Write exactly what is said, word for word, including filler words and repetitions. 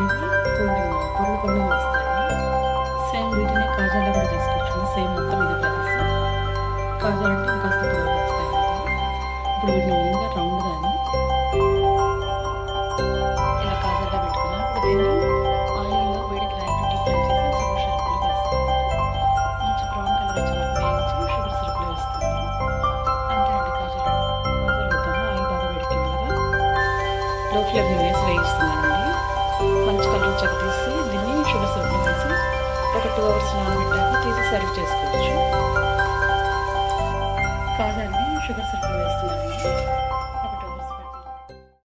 అనేవి ఫోల్డింగ్ పొరలు పొరలు వస్తాయి. సేమ్ వీటిని కాజాలో కూడా తీసుకోవచ్చు. సేమ్ మొత్తం ఇదే ప్రాసెస్. కాజాలు అంటే కాస్త పొరలు వస్తాయి. ఇప్పుడు వీటిని ముందుగా రౌండ్గాని ఇలా కాజాల్లో పెట్టుకున్నాం. ఇప్పుడు దీన్ని ఆయిల్లో వేడికి రాయిలో డీప్ ఫ్రై చేసి షుగర్ సిరప్లో వేస్తాను. మంచి బ్రౌన్ కలర్ వచ్చి వరకు వేయించి షుగర్ సిరప్లో వేస్తాను. అంతే అండి కాజాలు. కాజాలు వేద్దాము. ఆయిల్ బాగా వేడికింది కదా, లో ఫ్లేమ్లో వేసి వేయిస్తున్నానండి. మంచి కలర్ వచ్చాక తీసి